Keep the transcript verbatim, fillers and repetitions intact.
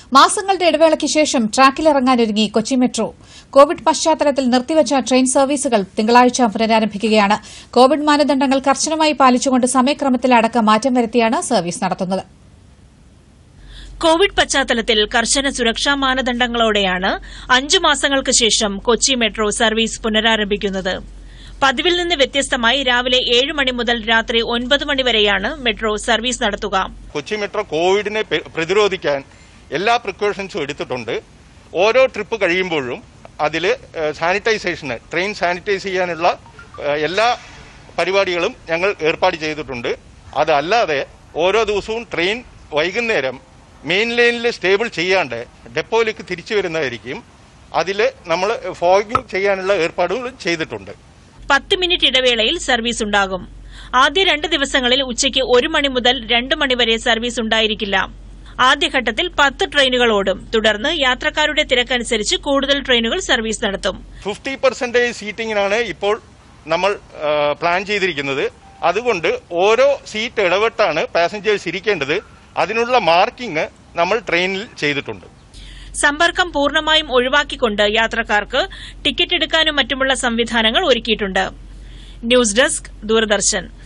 മാസങ്ങളുടെ ഇടവേളയ്ക്ക് ശേഷം ട്രാക്കിലിറങ്ങാനൊരുങ്ങി കൊച്ചി മെട്രോ. കോവിഡ് പശ്ചാത്തലത്തിൽ നിർത്തിവച്ച ട്രെയിൻ സർവീസുകൾ തിങ്കളാഴ്ച പുനരാരംഭിക്കുകയാണ്. കോവിഡ് മാനദണ്ഡങ്ങൾ കർശനമായി പാലിച്ചുകൊണ്ട് സമയക്രമത്തിലടക്കം മാറ്റം വരുത്തിയാണ് സർവീസ് നടത്തുന്നത്. കോവിഡ് പശ്ചാത്തലത്തിൽ കർശന സുരക്ഷാ മാനദണ്ഡങ്ങളോടെയാണ് അഞ്ചു മാസങ്ങൾക്ക് ശേഷം കൊച്ചി മെട്രോ സർവീസ് പുനരാരംഭിക്കുന്നത്. പതിവിൽ നിന്ന് വ്യത്യസ്തമായി രാവിലെ ഏഴ് മണി മുതൽ രാത്രി ഒൻപത് മണി വരെയാണ് മെട്രോ സർവീസ് നടത്തുക. കൊച്ചി മെട്രോ കോവിഡിനെ പ്രതിരോധിക്കാൻ എല്ലാ പ്രിക്കോഷൻസും എടുത്തിട്ടുണ്ട്. ഓരോ ട്രിപ്പ് കഴിയുമ്പോഴും അതിൽ സാനിറ്റൈസേഷന് ട്രെയിൻ സാനിറ്റൈസ് ചെയ്യാനുള്ള എല്ലാ പരിപാടികളും ഞങ്ങൾ ഏർപ്പാട് ചെയ്തിട്ടുണ്ട്. അതല്ലാതെ ഓരോ ദിവസവും ട്രെയിൻ വൈകുന്നേരം മെയിൻ ലൈനിൽ സ്റ്റേബിൾ ചെയ്യാണ്ട് ഡെപ്പോയിലേക്ക് തിരിച്ചു വരുന്നതായിരിക്കും. അതിൽ നമ്മൾ ഫോഗിംഗ് ചെയ്യാനുള്ള ഏർപ്പാടുകൾ ചെയ്തിട്ടുണ്ട്. പത്ത് മിനിറ്റ് ഇടവേളയിൽ സർവീസ് ഉണ്ടാകും. ആദ്യ രണ്ട് ദിവസങ്ങളിൽ ഉച്ചയ്ക്ക് ഒരു മണി മുതൽ രണ്ട് മണിവരെ സർവീസ് ഉണ്ടായിരിക്കില്ല. ആദ്യഘട്ടത്തിൽ പത്ത് ട്രെയിനുകൾ ഓടും. തുടർന്ന് യാത്രക്കാരുടെ തിരക്കനുസരിച്ച് കൂടുതൽ ട്രെയിനുകൾ സർവീസ് നടത്തും. ഫിഫ്റ്റി പെർസെന്റേജ് സീറ്റിംഗിനാണ് ഇപ്പോൾ നമ്മൾ പ്ലാൻ ചെയ്തിരിക്കുന്നത്. അതുകൊണ്ട് ഓരോ സീറ്റ് ഇടവിട്ടാണ് പാസഞ്ചേഴ്സ് ഇരിക്കേണ്ടത്. അതിനുള്ള മാർക്കിംഗ് നമ്മൾ ട്രെയിനിൽ ചെയ്തിട്ടുണ്ട്. സമ്പർക്കം പൂർണ്ണമായും ഒഴിവാക്കിക്കൊണ്ട് യാത്രക്കാർക്ക് ടിക്കറ്റ് എടുക്കാനും മറ്റുമുള്ള സംവിധാനങ്ങൾ ഒരുക്കിയിട്ടുണ്ട്. News desk, Doordarshan.